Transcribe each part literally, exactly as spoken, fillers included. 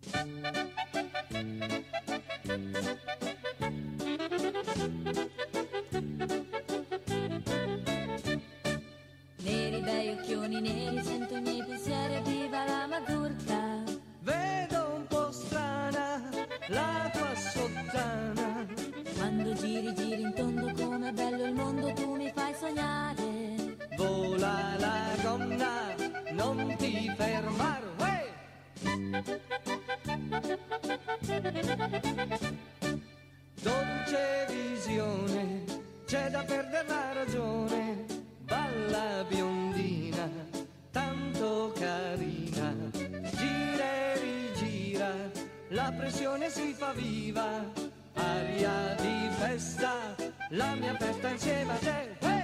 Neri bei occhioni neri, sento i miei pensieri, viva la mazurka. Vedo un po' strana la tua sottana, Quando giri giri in tondo, com'è bello il mondo, tu mi fai sognare. vola la gonna, non ti fermar, uè! Dolce visione, c'è da perdere la ragione, balla biondina, tanto carina, gira e rigira, la pressione si fa viva, aria di festa, la mia festa insieme a te, uè!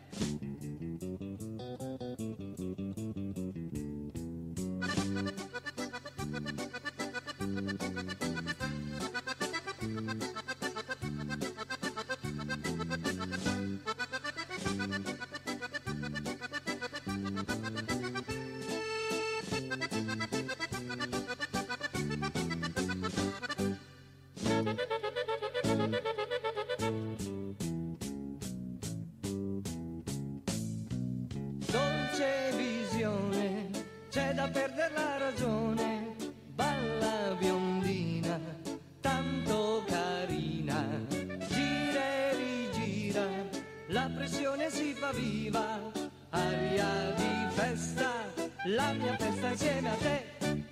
Dolce visione, c'è da perdere la ragione, balla biondina, tanto carina, gira e rigira, la pressione si fa viva, aria di festa, la mia festa insieme a te.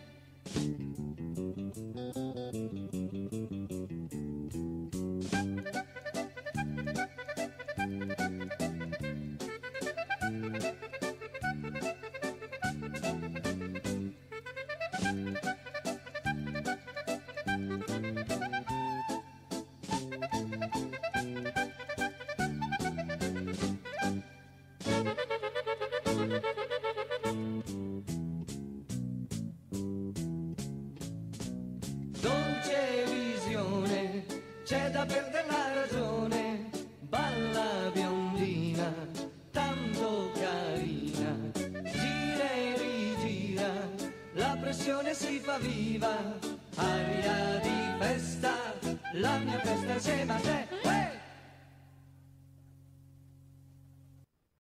Dolce visione, c'è da perdere la ragione, balla biondina, tanto carina, gira e rigira, la pressione si fa viva, aria di festa, la mia festa insieme a te.